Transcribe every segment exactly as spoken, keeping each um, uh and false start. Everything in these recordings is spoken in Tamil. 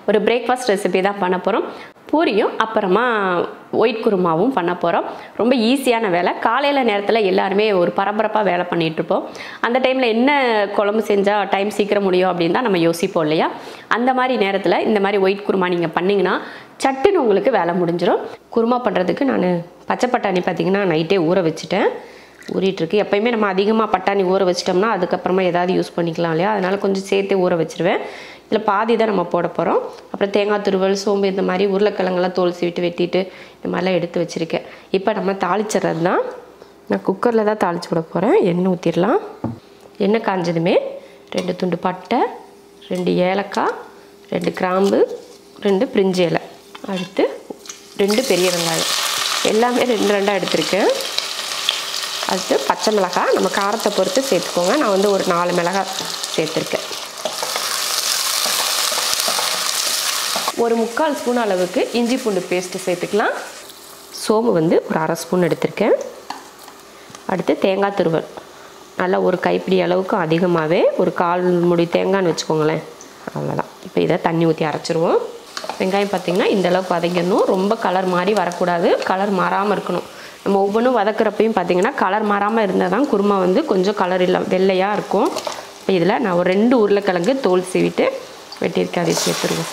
ஒரு பிரேக்ஃபாஸ்ட் ரெசிபி தான் பண்ண போகிறோம். பூரியும் அப்புறமா ஒயிட் குருமாவும் பண்ண போகிறோம். ரொம்ப ஈஸியான வேலை. காலையில் நேரத்தில் எல்லாருமே ஒரு பரபரப்பாக வேலை பண்ணிகிட்ருப்போம். அந்த டைமில் என்ன குழம்பு செஞ்சால் டைம் சீக்கிரம் முடியும் அப்படின்னு தான் நம்ம யோசிப்போம் இல்லையா? அந்த மாதிரி நேரத்தில் இந்த மாதிரி ஒயிட் குருமா நீங்கள் பண்ணிங்கன்னா சட்டுன்னு உங்களுக்கு வேலை முடிஞ்சிடும். குருமா பண்ணுறதுக்கு நான் பச்சை பட்டாணி பார்த்திங்கன்னா நைட்டே ஊற வச்சுட்டேன். ஊறிட்டுருக்கு. எப்போயுமே நம்ம அதிகமாக பட்டாணி ஊற வச்சிட்டோம்னா அதுக்கப்புறமா ஏதாவது யூஸ் பண்ணிக்கலாம் இல்லையா? அதனால் கொஞ்சம் சேர்த்து ஊற வச்சுருவேன். இதில் பாதி தான் நம்ம போட போகிறோம். அப்புறம் தேங்காய் துருவல், சோம்பு, இந்த மாதிரி உருளைக்கிழங்கெல்லாம் தோல் சீவிட்டு வெட்டிட்டு இந்த மாதிரிலாம் எடுத்து வச்சுருக்கேன். இப்போ நம்ம தாளிச்சிட்றது தான். நான் குக்கரில் தான் தாளித்து விட போகிறேன். எண்ணெய் ஊற்றிடலாம். எண்ணெய் காஞ்சதுமே ரெண்டு துண்டு பட்டை, ரெண்டு ஏலக்காய், ரெண்டு கிராம்பு, ரெண்டு பிரிஞ்சி இலை, அடுத்து ரெண்டு பெரிய வெங்காயம், எல்லாமே ரெண்டு ரெண்டாக எடுத்திருக்கேன். அடுத்து பச்சை மிளகாய், நம்ம காரத்தை பொறுத்து சேர்த்துக்கோங்க. நான் வந்து ஒரு நாலு மிளகாய் சேர்த்துருக்கேன். ஒரு முக்கால் ஸ்பூன் அளவுக்கு இஞ்சி பூண்டு பேஸ்ட்டு சேர்த்துக்கலாம். சோம்பு வந்து ஒரு அரை ஸ்பூன் எடுத்திருக்கேன். அடுத்து தேங்காய் துருவல் நல்லா ஒரு கைப்பிடி அளவுக்கு அதிகமாகவே, ஒரு கால் முடி தேங்காய்னு வச்சுக்கோங்களேன். அவ்வளோதான். இப்போ இதை தண்ணி ஊற்றி அரைச்சிருவோம். வெங்காயம் பார்த்திங்கன்னா இந்தளவுக்கு வதங்கிடணும். ரொம்ப கலர் மாறி வரக்கூடாது, கலர் மாறாமல் இருக்கணும். நம்ம ஒவ்வொன்றும் வதக்குறப்பையும் பார்த்திங்கன்னா கலர் மாறாமல் இருந்தால் தான் குருமா வந்து கொஞ்சம் கலர் இல்லை வெள்ளையாக இருக்கும். இப்போ இதில் நான் ஒரு ரெண்டு உருளைக்கிழங்கு தோல் சீவிட்டு வெட்டியிருக்கேன், அதை சேர்த்துருவோம்.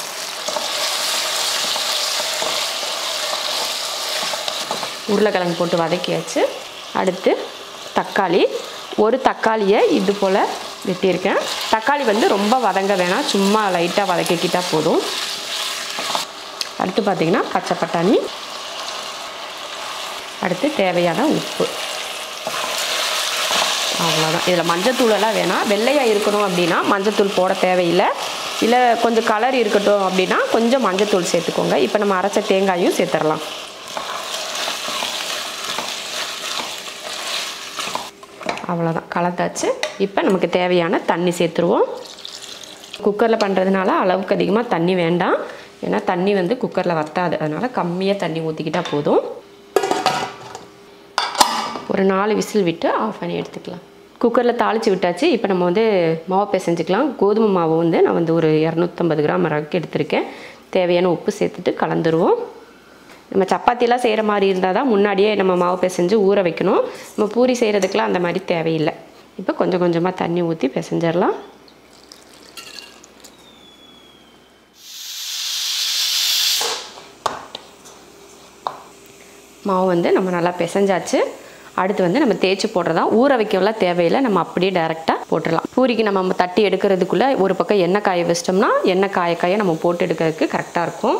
உருளைக்கிழங்கு போட்டு வதக்கியாச்சு. அடுத்து தக்காளி, ஒரு தக்காளியை இது போல் வெட்டியிருக்கேன். தக்காளி வந்து ரொம்ப வதங்க வேணாம், சும்மா லைட்டாக வதக்கிக்கிட்டால் போதும். அடுத்து பார்த்திங்கன்னா பச்சை பட்டாணி, அடுத்து தேவையான உப்பு, அவ்வளோதான். இதில் மஞ்சத்தூளெல்லாம் வேணாம். வெள்ளையாக இருக்கணும் அப்படின்னா மஞ்சத்தூள் போட தேவையில்லை. இல்லை கொஞ்சம் கலர் இருக்கட்டும் அப்படின்னா கொஞ்சம் மஞ்சத்தூள் சேர்த்துக்கோங்க. இப்போ நம்ம அரைச்ச தேங்காயும் சேர்த்துடலாம். அவ்வளோதான், கலந்தாச்சு. இப்போ நமக்கு தேவையான தண்ணி சேர்த்துருவோம். குக்கரில் பண்ணுறதுனால அளவுக்கு அதிகமாக தண்ணி வேண்டாம், ஏன்னா தண்ணி வந்து குக்கரில் வற்றாது. அதனால் கம்மியாக தண்ணி ஊற்றிக்கிட்டால் போதும். ஒரு நாலு விசில் விட்டு ஆஃப் பண்ணி எடுத்துக்கலாம். குக்கரில் தாளித்து விட்டாச்சு. இப்போ நம்ம வந்து மாவு பிசைஞ்சிக்கலாம். கோதுமை மாவு வந்து நான் வந்து ஒரு இரநூத்தம்பது கிராம் அளவுக்கு எடுத்திருக்கேன். தேவையான உப்பு சேர்த்துட்டு கலந்துருவோம். நம்ம சப்பாத்திலாம் செய்கிற மாதிரி இருந்தால் தான் முன்னாடியே நம்ம மாவு பிசைஞ்சு ஊற வைக்கணும். நம்ம பூரி செய்கிறதுக்கெலாம் அந்த மாதிரி தேவையில்லை. இப்போ கொஞ்சம் கொஞ்சமாக தண்ணி ஊற்றி பிசைஞ்சிடலாம். மாவு வந்து நம்ம நல்லா பிசைஞ்சாச்சு. அடுத்து வந்து நம்ம தேய்ச்சி போடுறதா. ஊற வைக்கலாம் தேவையில்லை, நம்ம அப்படியே டைரெக்டாக போட்டுடலாம். பூரிக்கு நம்ம தட்டி எடுக்கிறதுக்குள்ளே ஒரு பக்கம் எண்ணெய் காய வச்சிட்டோம்னா எண்ணெய் காய காய நம்ம போட்டு எடுக்கிறதுக்கு கரெக்டாக இருக்கும்.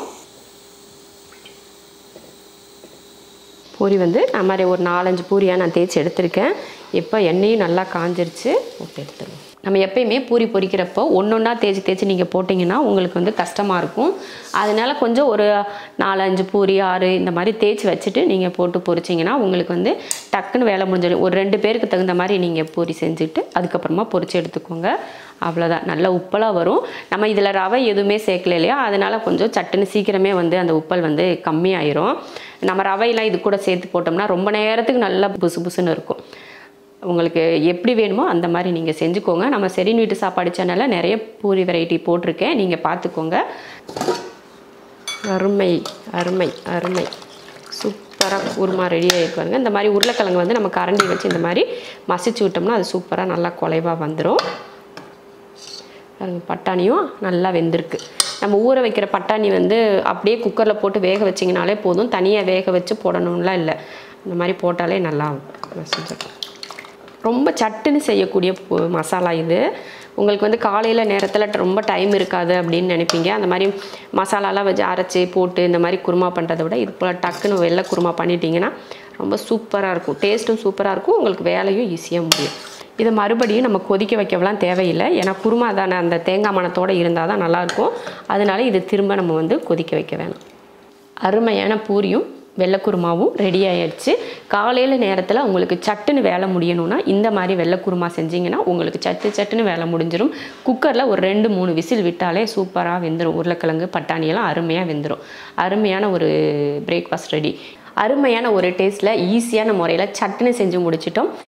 பூரி வந்து நான் மாதிரி ஒரு நாலஞ்சு பூரியாக நான் தேய்ச்சி எடுத்திருக்கேன். இப்போ எண்ணெயும் நல்லா காஞ்சிருச்சு, போட்டு எடுத்துருவோம். நம்ம எப்பயுமே பூரி பொரிக்கிறப்போ ஒன்று ஒன்றா தேய்ச்சி தேய்ச்சி நீங்கள் போட்டிங்கன்னா உங்களுக்கு வந்து கஷ்டமாக இருக்கும். அதனால் கொஞ்சம் ஒரு நாலு அஞ்சு பூரி ஆறு இந்த மாதிரி தேய்ச்சி வச்சுட்டு நீங்கள் போட்டு பொரிச்சிங்கன்னா உங்களுக்கு வந்து டக்குன்னு வேலை முடிஞ்சிடும். ஒரு ரெண்டு பேருக்கு தகுந்த மாதிரி நீங்கள் பூரி செஞ்சுட்டு அதுக்கப்புறமா பொரிச்சு எடுத்துக்கோங்க. அவ்வளோதான். நல்ல உப்பலாக வரும். நம்ம இதில் ரவை எதுவுமே சேர்க்கல இல்லையா? அதனால் கொஞ்சம் சட்டுன்னு சீக்கிரமே வந்து அந்த உப்பல் வந்து கம்மியாயிரும். நம்ம ரவையெல்லாம் இது கூட சேர்த்து போட்டோம்னா ரொம்ப நேரத்துக்கு நல்லா புசு புசுன்னு இருக்கும். உங்களுக்கு எப்படி வேணுமோ அந்த மாதிரி நீங்கள் செஞ்சுக்கோங்க. நம்ம செரின் வீட்டு சாப்பாடு சேனலில் நிறைய பூரி வெரைட்டி போட்டிருக்கேன், நீங்கள் பார்த்துக்கோங்க. அருமை அருமை அருமை, சூப்பராக குருமா ரெடி ஆகிருப்பாருங்க. இந்த மாதிரி உருளைக்கிழங்கு வந்து நம்ம கரண்டி வச்சு இந்த மாதிரி மசிச்சு விட்டோம்னா அது சூப்பராக நல்லா குலைவாக வந்துடும். பட்டாணியும் நல்லா வெந்திருக்கு. நம்ம ஊற வைக்கிற பட்டாணி வந்து அப்படியே குக்கரில் போட்டு வேக வச்சிங்கனாலே போதும், தனியாக வேக வச்சு போடணும்லாம் இல்லை. இந்த மாதிரி போட்டாலே நல்லா செஞ்சிடலாம். ரொம்ப சட்டுன்னு செய்யக்கூடிய மசாலா இது. உங்களுக்கு வந்து காலையில் நேரத்தில் ரொம்ப டைம் இருக்காது அப்படின்னு நினைப்பீங்க. அந்த மாதிரி மசாலாலாம் வச்சு அரைச்சி போட்டு இந்த மாதிரி குருமா பண்ணுறதை விட இது போல் டக்குன்னு வெள்ளை குருமா பண்ணிட்டீங்கன்னா ரொம்ப சூப்பராக இருக்கும். டேஸ்ட்டும் சூப்பராக இருக்கும், உங்களுக்கு வேலையும் ஈஸியாக முடியும். இதை மறுபடியும் நம்ம கொதிக்க வைக்கலாம் தேவையில்லை, ஏன்னா குருமா தானே அந்த தேங்காய் மணத்தோடு இருந்தால் தான் நல்லாயிருக்கும். அதனால இது திரும்ப நம்ம வந்து கொதிக்க வைக்க வேணாம். அருமையான பூரியும் வெள்ளை குருமாவும் ரெடி ஆகிடுச்சு. காலையில் நேரத்தில் உங்களுக்கு சட்டுன்னு வேலை முடியணும்னா இந்த மாதிரி வெள்ளை குருமா செஞ்சிங்கன்னா உங்களுக்கு சட்டு சட்டுன்னு வேலை முடிஞ்சிடும். குக்கரில் ஒரு ரெண்டு மூணு விசில் விட்டாலே சூப்பராக வெந்துடும். உருளைக்கிழங்கு பட்டாணியெல்லாம் அருமையாக வெந்துடும். அருமையான ஒரு பிரேக்ஃபாஸ்ட் ரெடி. அருமையான ஒரு டேஸ்ட்டில் ஈஸியான முறையில் சட்டுன்னு செஞ்சு முடிச்சிட்டோம்.